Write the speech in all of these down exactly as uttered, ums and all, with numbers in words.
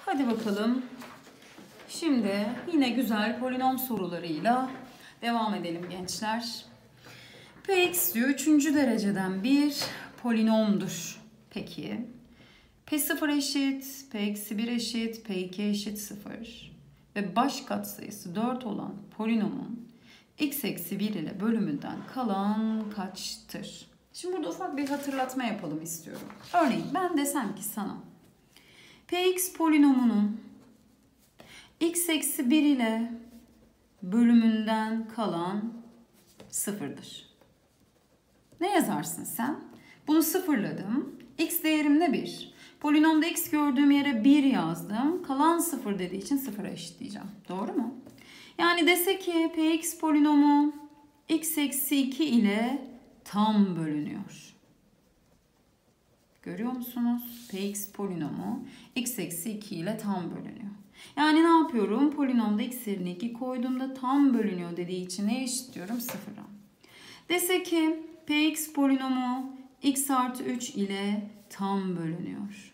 Hadi bakalım. Şimdi yine güzel polinom sorularıyla devam edelim gençler. Px diyor üçüncü dereceden bir polinomdur. Peki. P sıfır eşit, P eksi bir eşit, P iki eşit sıfır ve baş katsayısı dört olan polinomun x eksi bir ile bölümünden kalan kaçtır? Şimdi burada ufak bir hatırlatma yapalım istiyorum. Örneğin ben desem ki sana Px polinomunun x eksi bir ile bölümünden kalan sıfırdır. Ne yazarsın sen? Bunu sıfırladım. X değerim ne? bir. Polinomda x gördüğüm yere bir yazdım. Kalan sıfır dediği için sıfıra eşitleyeceğim. Doğru mu? Yani dese ki Px polinomu x eksi iki ile tam bölünüyor. Görüyor musunuz? Px polinomu x eksi iki ile tam bölünüyor. Yani ne yapıyorum? Polinomda x yerine iki koyduğumda tam bölünüyor dediği için ne eşitliyorum? Sıfıra. Dese ki Px polinomu x artı üç ile tam bölünüyor.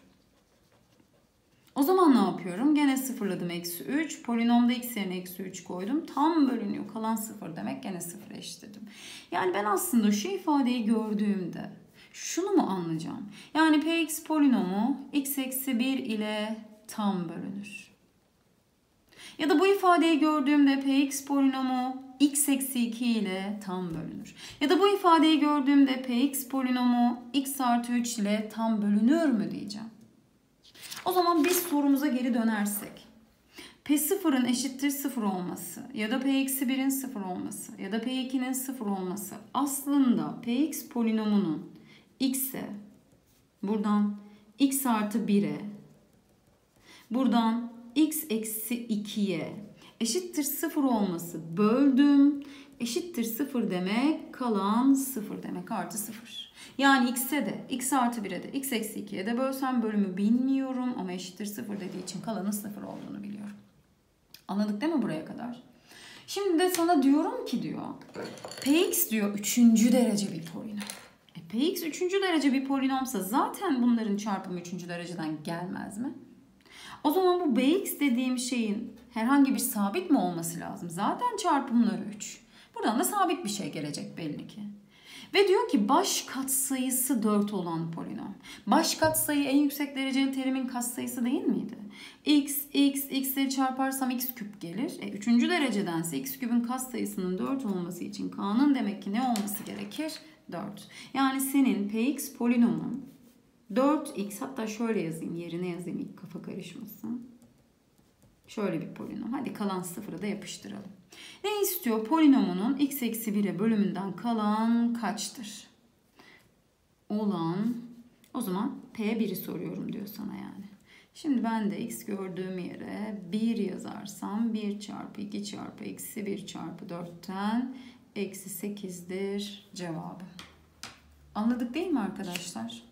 O zaman ne yapıyorum? Gene sıfırladım eksi üç. Polinomda x yerine eksi üç koydum. Tam bölünüyor. Kalan sıfır demek, gene sıfıra eşitledim. Yani ben aslında şu ifadeyi gördüğümde şunu mu anlayacağım? Yani Px polinomu x eksi bir ile tam bölünür. Ya da bu ifadeyi gördüğümde Px polinomu x eksi iki ile tam bölünür. Ya da bu ifadeyi gördüğümde Px polinomu x artı üç ile tam bölünür mü diyeceğim. O zaman biz sorumuza geri dönersek. P sıfırın eşittir sıfır olması ya da P eksi birin sıfır olması ya da P ikinin sıfır olması aslında Px polinomunun x'e, buradan x artı bire, buradan x eksi ikiye eşittir sıfır olması böldüm. Eşittir sıfır demek kalan sıfır demek, artı sıfır. Yani x'e de x artı bire de x eksi ikiye de bölsem bölümü bilmiyorum ama eşittir sıfır dediği için kalanın sıfır olduğunu biliyorum. Anladık değil mi buraya kadar? Şimdi de sana diyorum ki diyor Px diyor üçüncü derece bir polinom. E, Px üçüncü derece bir polinomsa zaten bunların çarpımı üçüncü dereceden gelmez mi? O zaman bu Bx dediğim şeyin herhangi bir sabit mi olması lazım? Zaten çarpımları üç. Buradan da sabit bir şey gelecek belli ki. Ve diyor ki baş katsayısı dört olan polinom. Baş katsayı en yüksek dereceli terimin katsayısı değil miydi? X, x, x'leri çarparsam x küp gelir. E, üçüncü derecedense x küpün katsayısının dört olması için k'nın demek ki ne olması gerekir? dört. Yani senin Px polinomun dört x, hatta şöyle yazayım, yerine yazayım ilk kafa karışmasın. Şöyle bir polinom. Hadi kalan sıfırı da yapıştıralım. Ne istiyor? Polinomunun x eksi bire bölümünden kalan kaçtır? Olan, o zaman P bir'i soruyorum diyor sana yani. Şimdi ben de x gördüğüm yere bir yazarsam bir çarpı iki çarpı eksi bir çarpı dörtten eksi sekizdir cevabı. Anladık değil mi arkadaşlar?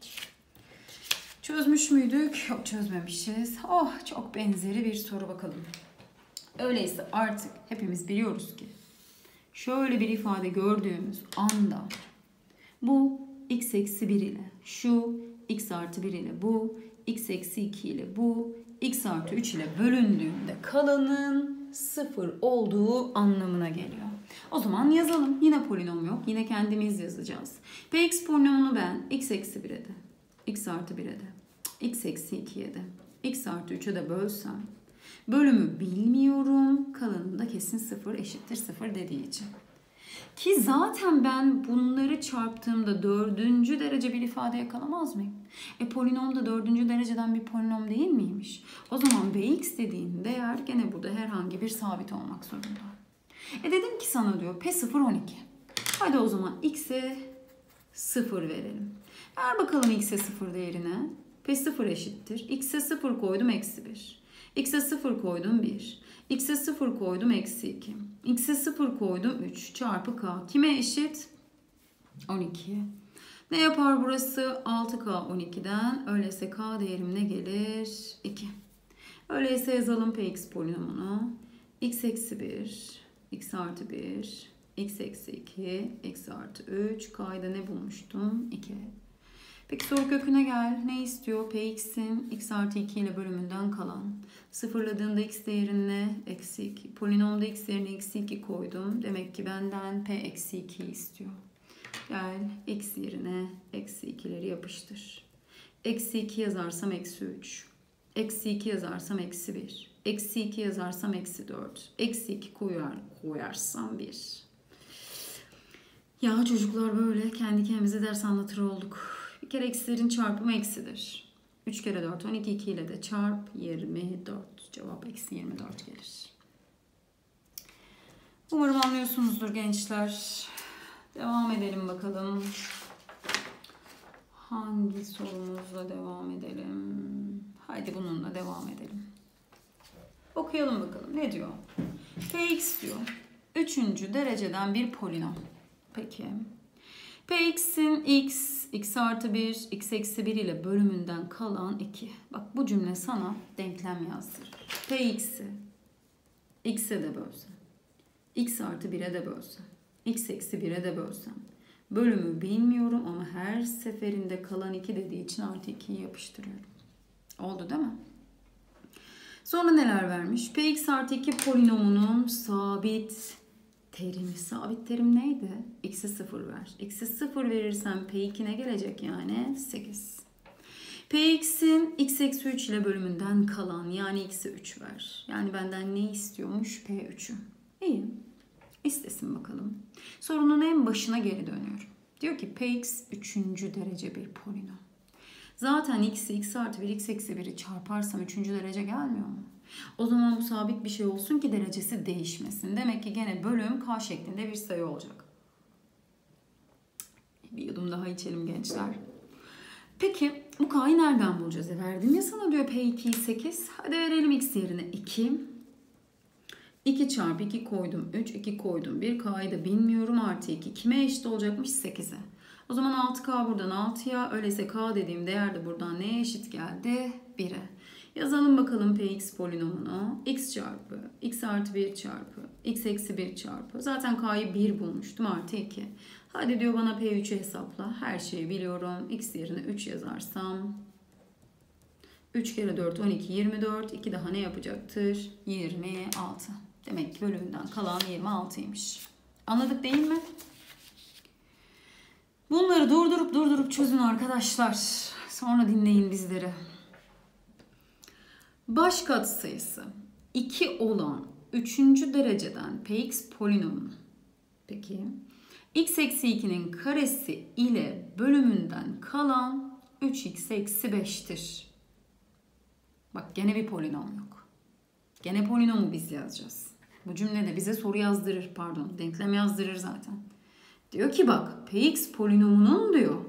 Çözmüş müydük? Yok, çözmemişiz. Oh, çok benzeri bir soru bakalım. Öyleyse artık hepimiz biliyoruz ki şöyle bir ifade gördüğümüz anda bu x eksi bir ile şu x artı bir ile bu x eksi iki ile bu x artı üç ile bölündüğünde kalanın sıfır olduğu anlamına geliyor. O zaman yazalım. Yine polinom yok. Yine kendimiz yazacağız. Px polinomunu ben x eksi bire de, x artı bire de, x eksi ikiye de, x artı üçe de bölsem bölümü bilmiyorum. Kalanında kesin sıfır eşittir sıfır dediği için. Ki zaten ben bunları çarptığımda dördüncü derece bir ifade yakalamaz mıyım? E polinom da dördüncü dereceden bir polinom değil miymiş? O zaman Bx dediğin değer gene burada herhangi bir sabit olmak zorunda. E dedim ki sana diyor P sıfır on iki. Hadi o zaman x'e sıfır verelim. Ver bakalım x'e sıfır değerine. P sıfır eşittir. X'e sıfır koydum eksi bir. X'e sıfır koydum bir. X'e sıfır koydum eksi iki. X'e sıfır koydum üç çarpı k. Kime eşit? on ikiye. Ne yapar burası? altı k on ikiden. Öyleyse k değerim ne gelir? iki. Öyleyse yazalım Px polinomunu. X eksi bir, x artı bir, x eksi iki, x artı üç. K'da ne bulmuştum? iki. Peki soru köküne gel. Ne istiyor? Px'in x artı iki ile bölümünden kalan. Sıfırladığında x değerine eksi iki. Polinomda x değerine eksi iki koydum. Demek ki benden p eksi iki istiyor. Gel x yerine eksi ikileri yapıştır. Eksi iki yazarsam eksi üç. Eksi iki yazarsam eksi bir. Eksi iki yazarsam eksi dört. Eksi iki koyar, koyarsam bir. Ya çocuklar böyle kendi kendimize ders anlatır olduk. Bir kere eksilerin çarpımı eksidir. üç kere dört on iki, iki ile de çarp yirmi dört. Cevap eksi yirmi dört gelir. Umarım anlıyorsunuzdur gençler. Devam edelim bakalım. Hangi sorumuzla devam edelim? Haydi bununla devam edelim. Okuyalım bakalım. Ne diyor? Px diyor. Üçüncü dereceden bir polinom. Peki. Px'in x, x artı bir, x eksi bir ile bölümünden kalan iki. Bak bu cümle sana denklem yazdırır. Px'i x'e de bölsem, x artı bire de bölsem, x eksi bire de bölsem. Bölümü bilmiyorum ama her seferinde kalan iki dediği için artı ikiyi yapıştırıyorum. Oldu değil mi? Sonra neler vermiş? Px artı iki polinomunun sabit terimi. Sabit terim neydi? X'e sıfır ver. X'e sıfır verirsen P iki ne gelecek yani? sekiz. Px'in x eksi üç ile bölümünden kalan yani x'e üç ver. Yani benden ne istiyormuş? P üç'ü. İyi. İstesin bakalım. Sorunun en başına geri dönüyorum. Diyor ki Px üçüncü derece bir polinom. Zaten x'i x artı bir, x eksi bir'i çarparsam üçüncü derece gelmiyor mu? O zaman bu sabit bir şey olsun ki derecesi değişmesin. Demek ki gene bölüm k şeklinde bir sayı olacak. Bir yudum daha içelim gençler. Peki bu k'yı nereden bulacağız? E verdim ya sana diyor P iki'yi sekiz. Hadi verelim x yerine iki. iki çarpı iki koydum üç, iki koydum bir. K'yı da bilmiyorum. Artı iki. Kime eşit olacakmış? sekize. O zaman altı k buradan altıya. Öyleyse k dediğim değer de buradan neye eşit geldi? bire. Yazalım bakalım Px polinomunu. X çarpı x artı bir çarpı x eksi bir çarpı. Zaten k'yı bir bulmuştum. Artı iki. Hadi diyor bana P üç'ü hesapla. Her şeyi biliyorum. X yerine üç yazarsam. üç kere dört on iki yirmi dört. iki daha ne yapacaktır? yirmi altı. Demek ki bölümünden kalan yirmi altıymış. Anladık değil mi? Bunları durdurup durdurup çözün arkadaşlar. Sonra dinleyin bizleri. Baş katsayısı iki olan üçüncü dereceden Px polinomu. Peki. X eksi iki'nin karesi ile bölümünden kalan üç x eksi beş'tir. Bak gene bir polinom yok. Gene polinomu biz yazacağız. Bu cümlede bize soru yazdırır, pardon, denklem yazdırır zaten. Diyor ki bak Px polinomunun diyor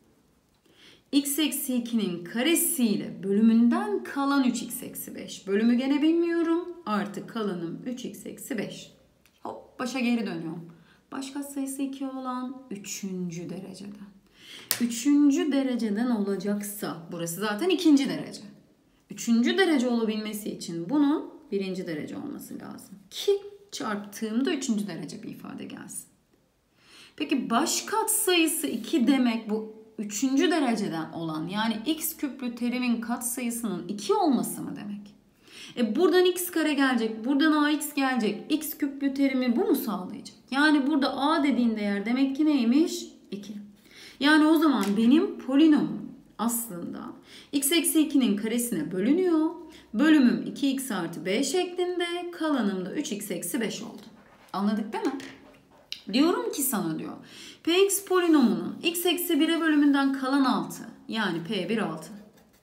x eksi iki'nin karesiyle bölümünden kalan üç x eksi beş. Bölümü gene bilmiyorum. Artık kalanım üç x eksi beş. Hop başa geri dönüyorum. Baş katsayısı iki olan üçüncü dereceden. Üçüncü dereceden olacaksa burası zaten ikinci derece. Üçüncü derece olabilmesi için bunun birinci derece olması lazım. Ki çarptığımda üçüncü derece bir ifade gelsin. Peki baş katsayısı iki demek bu üçüncü dereceden olan yani x küplü terimin katsayısının iki olması mı demek? E buradan x kare gelecek, buradan ax gelecek. X küplü terimi bu mu sağlayacak? Yani burada a dediğin değer demek ki neymiş? iki. Yani o zaman benim polinomum aslında x eksi iki'nin karesine bölünüyor. Bölümüm iki x artı b şeklinde, kalanım da üç x eksi beş oldu. Anladık değil mi? Diyorum ki sana diyor. Px polinomunun x eksi bir'e bölümünden kalan altı. Yani P bir altı.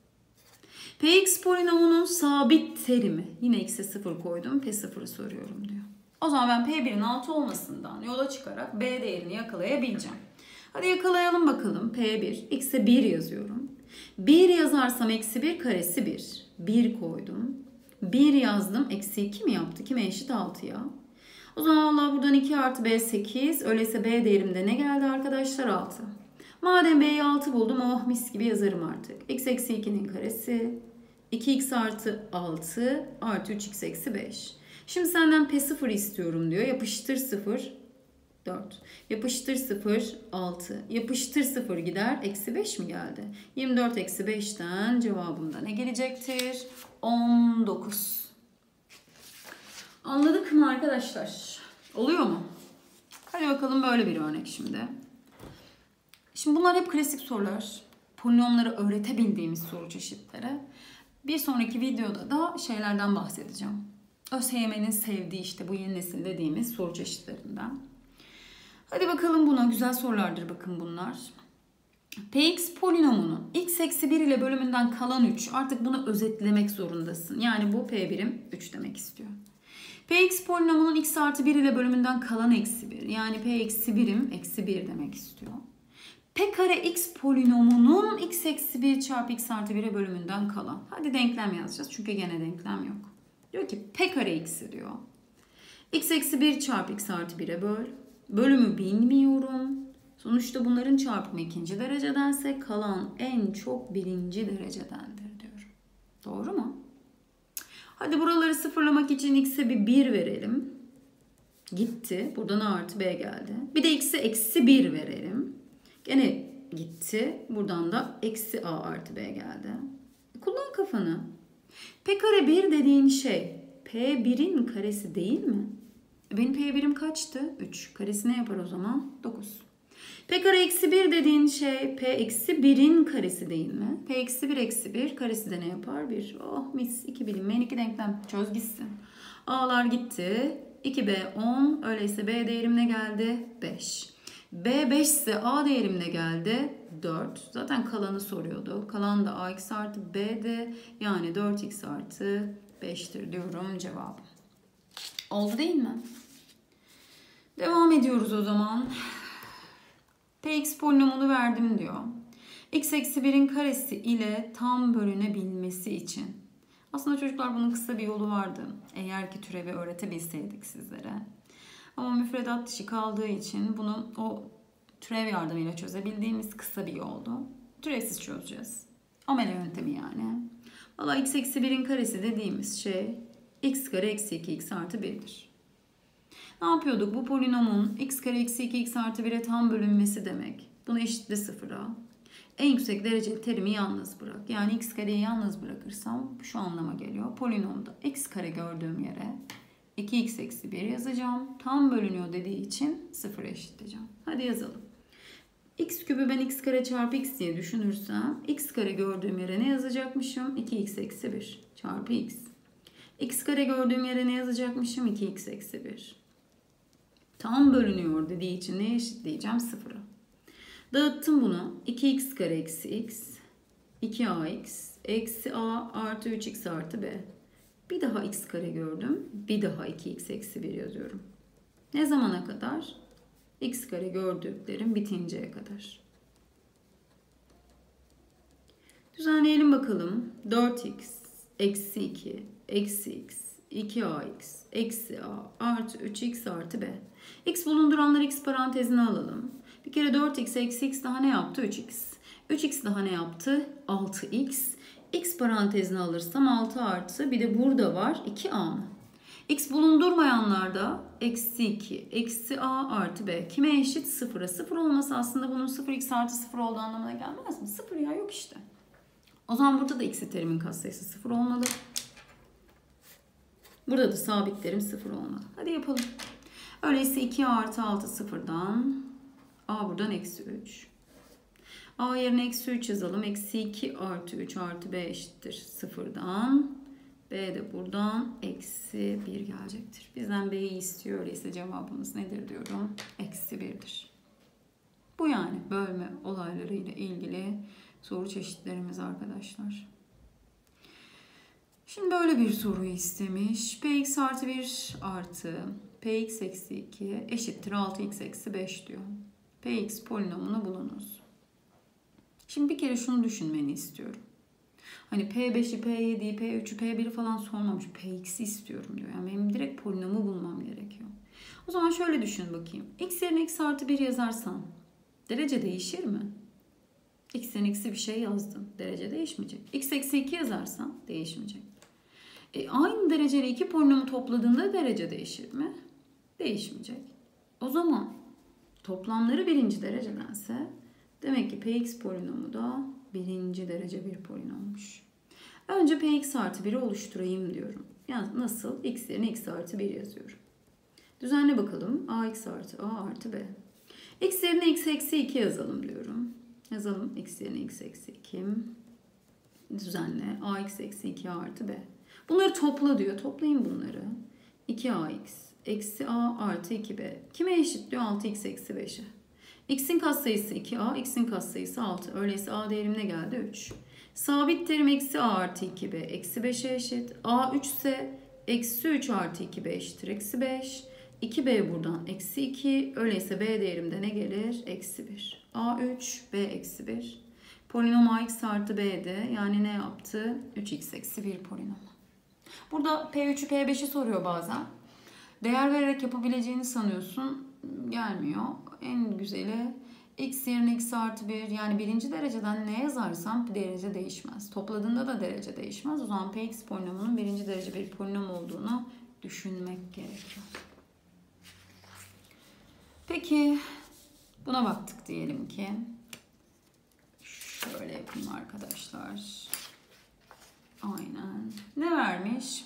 Px polinomunun sabit terimi. Yine x'e sıfır koydum. P sıfır'ı soruyorum diyor. O zaman ben P bir'in altı olmasından yola çıkarak B değerini yakalayabileceğim. Hadi yakalayalım bakalım. P bir. X'e bir yazıyorum. bir yazarsam eksi bir karesi bir. bir koydum. bir yazdım. Eksi iki mi yaptı? Kime eşit? altı'ya. O zaman Allah buradan iki artı B sekiz. Öyleyse B değerimde ne geldi arkadaşlar? altı. Madem B'yi altı buldum. Oh mis gibi yazarım artık. X eksi iki'nin karesi. iki x artı altı artı üç x eksi beş. Şimdi senden P sıfır istiyorum diyor. Yapıştır sıfır. dört. Yapıştır sıfır, altı. Yapıştır sıfır gider. Eksi beş mi geldi? yirmi dört eksi beşten cevabımda ne gelecektir? on dokuz. Anladık mı arkadaşlar? Oluyor mu? Hadi bakalım böyle bir örnek şimdi. Şimdi bunlar hep klasik sorular. Polinomları öğretebildiğimiz soru çeşitleri. Bir sonraki videoda da şeylerden bahsedeceğim. ÖSYM'nin sevdiği işte bu yeni nesil dediğimiz soru çeşitlerinden. Hadi bakalım buna. Güzel sorulardır bakın bunlar. Px polinomunun x eksi bir ile bölümünden kalan üç. Artık bunu özetlemek zorundasın. Yani bu p birim üç demek istiyor. Px polinomunun x artı bir ile bölümünden kalan eksi bir. Yani p eksi birim eksi bir demek istiyor. P kare x polinomunun x eksi bir çarpı x artı bir'e bölümünden kalan. Hadi denklem yazacağız çünkü gene denklem yok. Diyor ki p kare x'i diyor. X eksi bir çarpı x artı bir'e böl. Bölümü bilmiyorum. Sonuçta bunların çarpımı ikinci derecedense kalan en çok birinci derecedendir diyorum. Doğru mu? Hadi buraları sıfırlamak için x'e bir bir verelim. Gitti. Buradan a artı b geldi. Bir de x'e eksi bir verelim. Gene gitti. Buradan da eksi a artı b geldi. Kullan kafanı. P kare bir dediğin şey p bir'in karesi değil mi? Benim p birim kaçtı? üç. Karesi ne yapar o zaman? dokuz. P kare eksi bir dediğin şey p eksi bir'in karesi değil mi? P eksi bir eksi bir karesi de ne yapar? bir. Oh mis. iki bilinmeyen iki denklem. Çöz gitsin. A'lar gitti. iki b on. Öyleyse b değerim ne geldi? beş. B beş ise A değerim ne geldi? dört. Zaten kalanı soruyordu. Kalan da ax artı b'de. Yani dört x artı beş'tir diyorum cevabım. Oldu değil mi? Devam ediyoruz o zaman. Px polinomunu verdim diyor. X eksi bir'in karesi ile tam bölünebilmesi için. Aslında çocuklar bunun kısa bir yolu vardı. Eğer ki türevi öğretebilseydik sizlere. Ama müfredat dışı kaldığı için bunu o türev yardımıyla çözebildiğimiz kısa bir yoldu. Türevsiz çözeceğiz. Amele yöntemi yani. Valla x eksi bir'in karesi dediğimiz şey x kare eksi iki x artı bir'dir. Ne yapıyorduk? Bu polinomun x kare eksi iki x artı bir'e tam bölünmesi demek. Bunu eşitle sıfıra. En yüksek dereceli terimi yalnız bırak. Yani x kareyi yalnız bırakırsam şu anlama geliyor. Polinomda x kare gördüğüm yere iki x eksi bir yazacağım. Tam bölünüyor dediği için sıfıra eşitleyeceğim. Hadi yazalım. X küpü ben x kare çarpı x diye düşünürsem x kare gördüğüm yere ne yazacakmışım? iki x eksi bir çarpı x. X kare gördüğüm yere ne yazacakmışım? iki x eksi bir. Tam bölünüyor dediği için ne eşitleyeceğim? Sıfıra. Dağıttım bunu. iki x kare eksi x. iki a x eksi a artı üç x artı b. Bir daha x kare gördüm. Bir daha iki x eksi bir yazıyorum. Ne zamana kadar? X kare gördüklerim bitinceye kadar. Düzenleyelim bakalım. dört x eksi iki eksi x iki a x eksi a artı üç x artı b. X bulunduranları x parantezine alalım. Bir kere dört x eksi x daha ne yaptı? üç x. üç x daha ne yaptı? altı x. X parantezine alırsam altı artı bir de burada var iki a mı? X bulundurmayanlarda eksi iki, eksi a artı b. Kime eşit? Sıfıra. Sıfır olması aslında bunun sıfır x artı sıfır olduğu anlamına gelmez mi? Sıfır ya yok işte. O zaman burada da x'i terimin katsayısı sıfır olmalı. Burada da sabit terim sıfır olmalı. Hadi yapalım. Öyleyse iki a artı altı sıfırdan. A buradan eksi üç. A yerine eksi üç yazalım. Eksi iki artı üç artı b eşittir sıfırdan. B de buradan eksi bir gelecektir. Bizden b'yi istiyor. Öyleyse cevabımız nedir diyorum? Eksi bir'dir. Bu yani bölme olaylarıyla ilgili soru çeşitlerimiz arkadaşlar. Şimdi böyle bir soruyu istemiş. Px artı bir artı px eksi iki eşittir altı x eksi beş diyor. Px polinomunu bulunuz. Şimdi bir kere şunu düşünmeni istiyorum. Hani P beş'i, P yedi'yi, P üç'ü, P bir'i falan sormamış. Px'i istiyorum diyor. Yani benim direkt polinomu bulmam gerekiyor. O zaman şöyle düşün bakayım. X yerine x artı bir yazarsam derece değişir mi? X'in eksi bir şey yazdım. Derece değişmeyecek. X eksi iki yazarsam değişmeyecek. E, aynı dereceli iki polinomu topladığında derece değişir mi? Değişmeyecek. O zaman toplamları birinci derecedense demek ki Px polinomu da birinci derece bir polinommuş. Önce Px artı bir'i oluşturayım diyorum. Yani nasıl? X yerine x artı bir yazıyorum. Düzenle bakalım. Ax artı a artı b. X yerine x eksi iki yazalım diyorum. Yazalım. X yerine x eksi iki. Düzenle. Ax eksi iki artı b. Bunları topla diyor. Toplayın bunları. iki ax eksi a artı iki b. Kime eşit diyor? altı x eksi beşe. X'in katsayısı iki a, x'in katsayısı altı. Öyleyse a değerim ne geldi? üç. Sabit terim eksi a artı iki b eksi beşe eşit. A üç ise eksi üç artı iki b eşittir eksi beş. iki b buradan eksi iki. Öyleyse b değerimde ne gelir? Eksi bir. a üç, b eksi bir. Polinom ax artı b'de yani ne yaptı? üç x eksi bir polinomu. Burada p üç'ü p beş'i soruyor bazen. Değer vererek yapabileceğini sanıyorsun. Gelmiyor. En güzeli x yerine x artı bir, yani birinci dereceden ne yazarsam derece değişmez. Topladığında da derece değişmez. O zaman Px polinomunun birinci derece bir polinom olduğunu düşünmek gerekiyor. Peki buna baktık diyelim ki. Şöyle yapayım arkadaşlar. Aynen. Ne vermiş?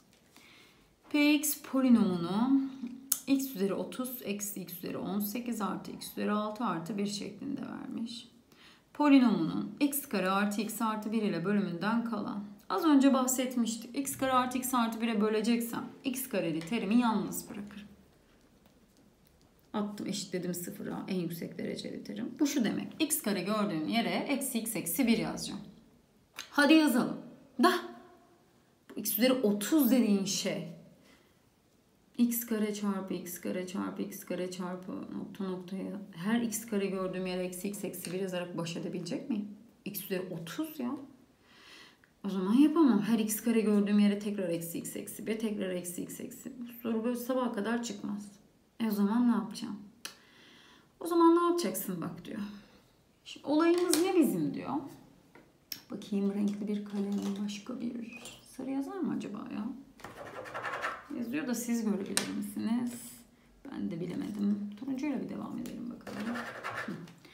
Px polinomunu x üzeri otuz eksi x üzeri on sekiz artı x üzeri altı artı bir şeklinde vermiş. Polinomunun x kare artı x artı bir ile bölümünden kalan. Az önce bahsetmiştik. X kare artı x artı bir'e böleceksem x kareli terimi yalnız bırakırım. Attım, eşitledim sıfıra, en yüksek dereceli terim. Bu şu demek. X kare gördüğüm yere eksi x eksi bir yazacağım. Hadi yazalım. Da bu x üzeri otuz dediğin şey x kare çarpı x kare çarpı x kare çarpı nokta noktaya her x kare gördüğüm yere eksi x eksi bir yazarak baş edebilecek miyim? X üzeri otuz ya. O zaman yapamam. Her x kare gördüğüm yere tekrar eksi x eksi bir, tekrar eksi x eksi. Bu soru böyle sabaha kadar çıkmaz. E o zaman ne yapacağım? O zaman ne yapacaksın bak diyor. Şimdi olayımız ne bizim diyor. Bakayım, renkli bir kalem, başka bir sarı yazar mı acaba ya? Yazıyor da siz görebilir misiniz? Ben de bilemedim. Turuncuyla bir devam edelim bakalım. Hı.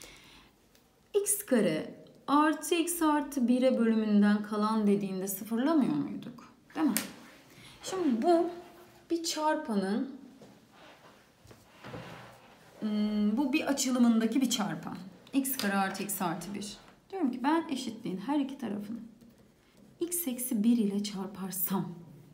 X kare artı x artı bir'e bölümünden kalan dediğinde sıfırlamıyor muyduk? Değil mi? Şimdi bu bir çarpanın bu bir açılımındaki bir çarpan. X kare artı x artı bir. Diyorum ki ben eşitliğin her iki tarafını x eksi bir ile çarparsam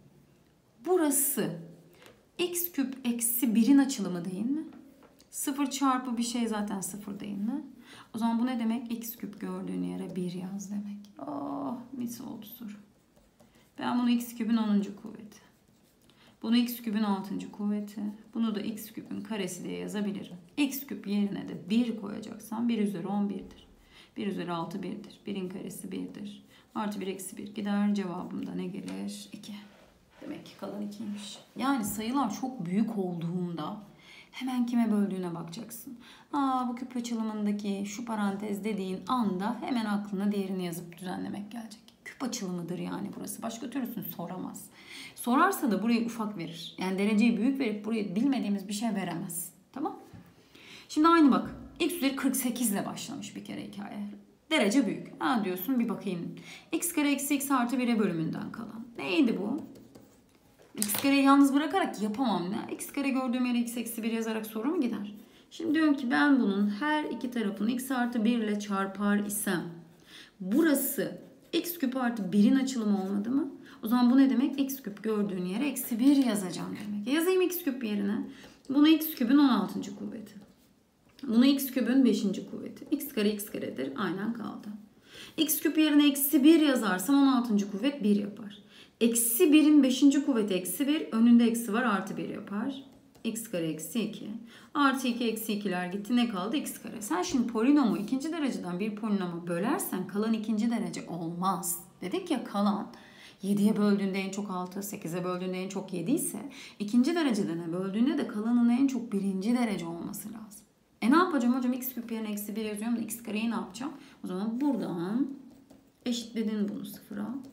burası x küp eksi bir'in açılımı değil mi? sıfır çarpı bir şey zaten sıfır değil mi? O zaman bu ne demek? X küp gördüğün yere bir yaz demek. Oh, mis oldu soru. Ben bunu x küpün onuncu kuvveti. Bunu x küpün altıncı kuvveti. Bunu da x küpün karesi diye yazabilirim. X küp yerine de bir koyacaksam bir üzeri on bir'dir. bir üzeri altı bir'dir. bir'in karesi bir'dir. Artı bir eksi bir gider. Cevabım da ne gelir? iki. Demek ki kalan ikiymiş. Yani sayılar çok büyük olduğunda hemen kime böldüğüne bakacaksın. Aa, bu küp açılımındaki şu parantez dediğin anda hemen aklına diğerini yazıp düzenlemek gelecek. Küp açılımıdır yani burası. Başka türlüsünü soramaz. Sorarsa da burayı ufak verir. Yani dereceyi büyük verip buraya bilmediğimiz bir şey veremez. Tamam. Şimdi aynı bak. X üzeri kırk sekiz ile başlamış bir kere hikaye. Derece büyük. Ha diyorsun, bir bakayım. X kare eksi x artı bir'e bölümünden kalan. Neydi bu? X kareyi yalnız bırakarak yapamam. Ne? X kare gördüğüm yere x eksi bir yazarak soru mu gider? Şimdi diyorum ki ben bunun her iki tarafını x artı bir ile çarpar isem burası x küp artı bir'in açılımı olmadı mı? O zaman bu ne demek? X küp gördüğün yere eksi bir yazacağım demek. Yazayım x küp yerine. Bunu x küpün on altıncı kuvveti. Bunu x küpün beşinci kuvveti. X kare x karedir. Aynen kaldı. X küp yerine eksi bir yazarsam on altıncı kuvvet bir yapar. Eksi bir'in beşinci kuvveti eksi bir. Önünde eksi var, artı bir yapar. X kare eksi iki. Artı iki eksi iki'ler gitti. Ne kaldı? X kare. Sen şimdi polinomu ikinci dereceden bir polinoma bölersen kalan ikinci derece olmaz. Dedik ya, kalan yedi'ye böldüğünde en çok altı, sekize böldüğünde en çok yedi ise ikinci dereceden böldüğünde de kalanın en çok birinci derece olması lazım. E ne yapacağım hocam? X küp yerine eksi bir yazıyorum da x kareyi ne yapacağım? O zaman buradan eşitledin bunu sıfıra.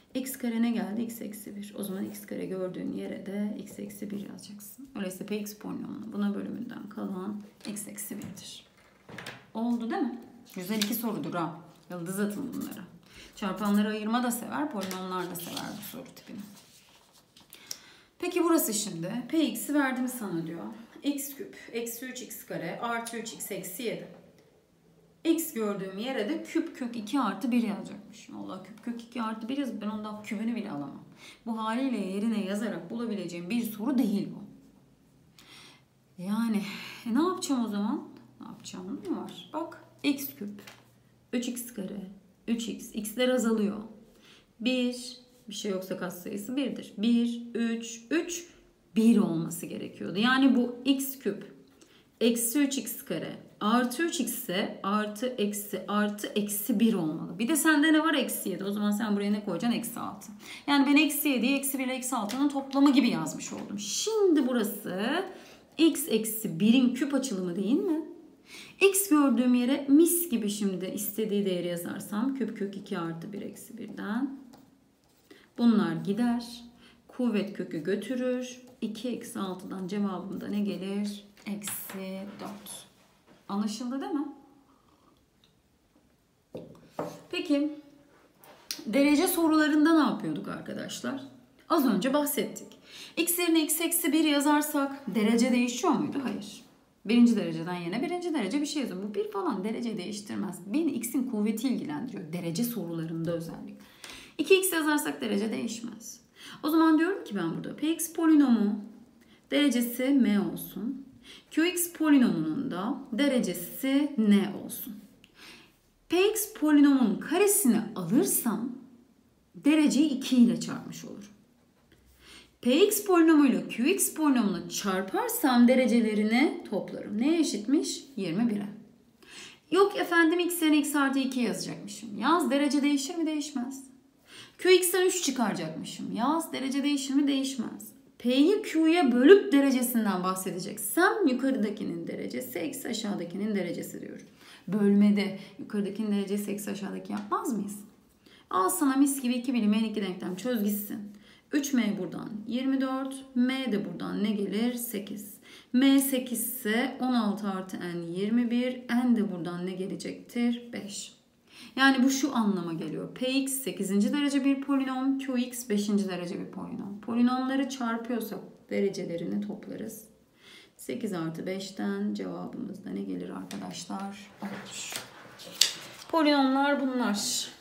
X kare ne geldi? X eksi bir. O zaman x kare gördüğün yere de x eksi bir yazacaksın. Öyleyse Px polinomunu buna bölümünden kalan x eksi bir'dir. Oldu değil mi? Güzel iki sorudur ha. Yıldız atın bunlara. Çarpanları ayırma da sever, polinomlar da sever bu soru tipini. Peki burası şimdi. Px'i verdim sana diyor. X küp eksi üç x kare artı üç x eksi yedi. X gördüğüm yere de küp kök iki artı bir yazacakmışım. Allah, küp kök iki artı bir yazıp ben ondan kübünü bile alamam. Bu haliyle yerine yazarak bulabileceğim bir soru değil bu. Yani e, ne yapacağım o zaman? Ne yapacağım mı var? Bak, x küp üç x kare üç x. X'ler azalıyor. bir, bir şey yoksa katsayısı bir'dir. bir, üç, üç, bir olması gerekiyordu. Yani bu x küp eksi üç x kare artı üç x ise artı eksi artı eksi bir olmalı. Bir de sende ne var? Eksi yedi. O zaman sen buraya ne koyacaksın? Eksi altı. Yani ben eksi yedi'yi eksi bir ile eksi altı'nın toplamı gibi yazmış oldum. Şimdi burası x eksi bir'in küp açılımı değil mi? X gördüğüm yere mis gibi şimdi istediği değeri yazarsam küp kök iki artı bir eksi bir'den bunlar gider. Kuvvet kökü götürür. iki eksi altı'dan cevabımda ne gelir? Eksi dört. Anlaşıldı değil mi? Peki derece sorularında ne yapıyorduk arkadaşlar? Az önce bahsettik. X yerine x eksi bir yazarsak derece değişiyor muydu? Hayır. Birinci dereceden yine birinci derece bir şey yazıyor. Bu bir falan derece değiştirmez. Beni x'in kuvveti ilgilendiriyor. Derece sorularında özellikle. iki x yazarsak derece değişmez. O zaman diyorum ki ben burada Px polinomu derecesi m olsun. Qx polinomunun da derecesi n olsun. Px polinomunun karesini alırsam dereceyi iki ile çarpmış olurum. Px polinomuyla Qx polinomunu çarparsam derecelerini toplarım. Neye eşitmiş? yirmi bir'e. Yok efendim x yerine x artı iki yazacakmışım. Yaz, derece değişir mi? Değişmez. Qx'ten üç çıkaracakmışım. Yaz, derece değişir mi? Değişmez. P'yi Q'ya bölüp derecesinden bahsedeceksem yukarıdakinin derecesi eksi aşağıdakinin derecesi diyorum. Bölmede yukarıdakinin derecesi eksi aşağıdaki yapmaz mıyız? Al sana mis gibi iki bilinmeyen iki denklem, çöz gitsin. üç m buradan yirmi dört, m de buradan ne gelir? sekiz. M sekiz ise on altı artı n yirmi bir, n de buradan ne gelecektir? beş. Yani bu şu anlama geliyor. Px sekizinci derece bir polinom, Qx beşinci derece bir polinom. Polinomları çarpıyorsak derecelerini toplarız. sekiz artı beş'ten cevabımız da ne gelir arkadaşlar? Olur. Polinomlar bunlar.